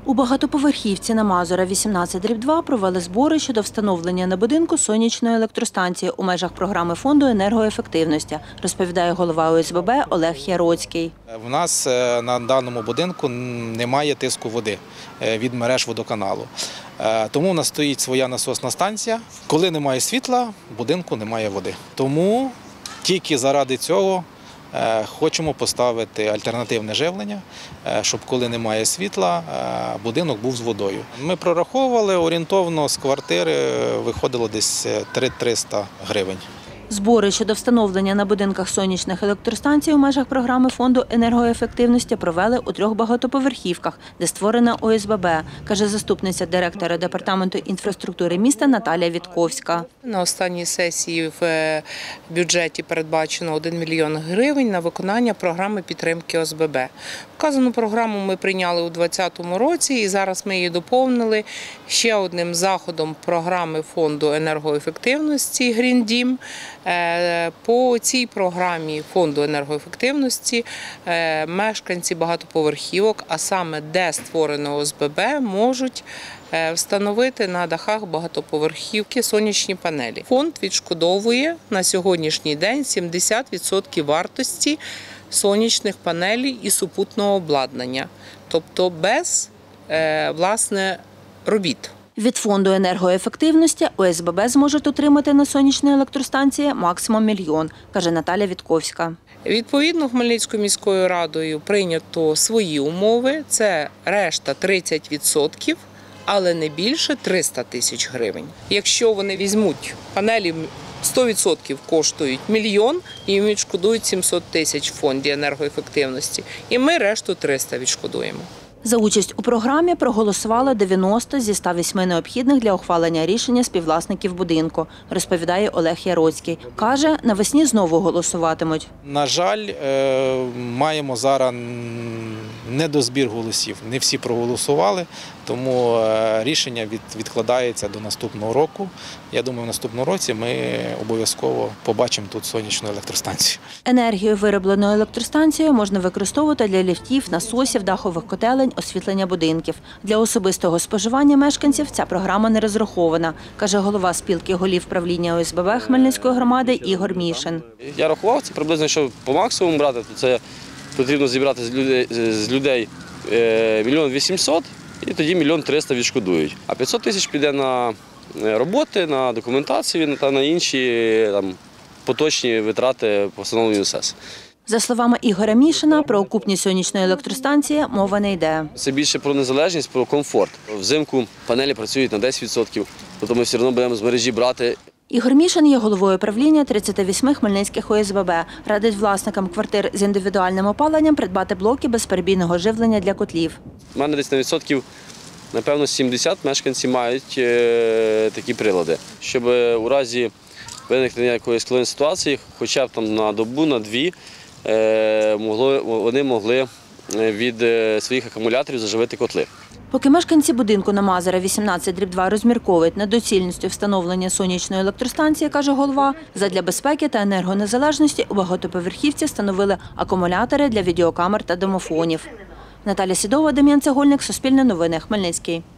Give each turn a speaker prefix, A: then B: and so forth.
A: У багатоповерхівці на Мазура 18/2 провели збори щодо встановлення на будинку сонячної електростанції у межах програми Фонду енергоефективності, розповідає голова ОСББ Олег Яроцький.
B: У нас на даному будинку немає тиску води від мереж водоканалу. Тому у нас стоїть своя насосна станція. Коли немає світла, в будинку немає води. Тому тільки заради цього хочемо поставити альтернативне живлення, щоб коли немає світла, будинок був з водою. Ми прораховували, орієнтовно з квартири виходило десь 300 гривень.
A: Збори щодо встановлення на будинках сонячних електростанцій у межах програми Фонду енергоефективності провели у 3 багатоповерхівках, де створена ОСББ, каже заступниця директора Департаменту інфраструктури міста Наталія Вітковська.
C: На останній сесії в бюджеті передбачено 1 мільйон гривень на виконання програми підтримки ОСББ. Вказану програму ми прийняли у 2020 році і зараз ми її доповнили ще одним заходом програми Фонду енергоефективності «Грін Дім». По цій програмі Фонду енергоефективності мешканці багатоповерхівок, а саме де створено ОСББ, можуть встановити на дахах багатоповерхівки сонячні панелі. Фонд відшкодовує на сьогоднішній день 70% вартості сонячних панелей і супутного обладнання, тобто без, власне, робіт.
A: Від Фонду енергоефективності ОСББ зможуть отримати на сонячні електростанції максимум 1 мільйон, каже Наталія Вітковська.
C: Відповідно, Хмельницькою міською радою прийнято свої умови, це решта 30%, але не більше 300 тисяч гривень. Якщо вони візьмуть панелі, 100% коштують 1 мільйон, і їм відшкодують 700 тисяч в Фонді енергоефективності. І ми решту 300 відшкодуємо.
A: За участь у програмі проголосувало 90 зі 108 необхідних для ухвалення рішення співвласників будинку, розповідає Олег Яроцький. Каже, навесні знову голосуватимуть.
B: На жаль, маємо зараз недозбір голосів. Не всі проголосували, тому рішення відкладається до наступного року. Я думаю, в наступному році ми обов'язково побачимо тут сонячну електростанцію.
A: Енергію, вироблену електростанцією, можна використовувати для ліфтів, насосів, дахових котелень, освітлення будинків. Для особистого споживання мешканців ця програма не розрахована, каже голова спілки голів правління ОСББ Хмельницької громади Ігор Мішин.
D: Я рахував, це приблизно, що по максимуму брати, то це потрібно зібрати з людей 1 800 000 і тоді 1 300 000 відшкодують. А 500 тисяч піде на роботи, на документацію та на інші поточні витрати по встановленню СЕС.
A: За словами Ігоря Мішина, про окупність сонячної електростанції мова не йде.
D: Це більше про незалежність, про комфорт. Взимку панелі працюють на 10%, тобто ми все одно будемо з мережі брати.
A: Ігор Мішин є головою правління 38 хмельницьких ОСББ. Радить власникам квартир з індивідуальним опаленням придбати блоки безперебійного живлення для котлів.
D: У мене десь на відсотків, напевно, 70 мешканці мають такі прилади, щоб у разі виникнення якоїсь складної ситуації, хоча б на добу, на 2, вони могли від своїх акумуляторів заживити котли.
A: Поки мешканці будинку на Мазура 18/2 розмірковують над доцільністю встановлення сонячної електростанції, каже голова, задля безпеки та енергонезалежності у багатоповерхівці встановили акумулятори для відеокамер та домофонів. Наталя Сідова, Дем'ян Цегольник, Суспільне новини, Хмельницький.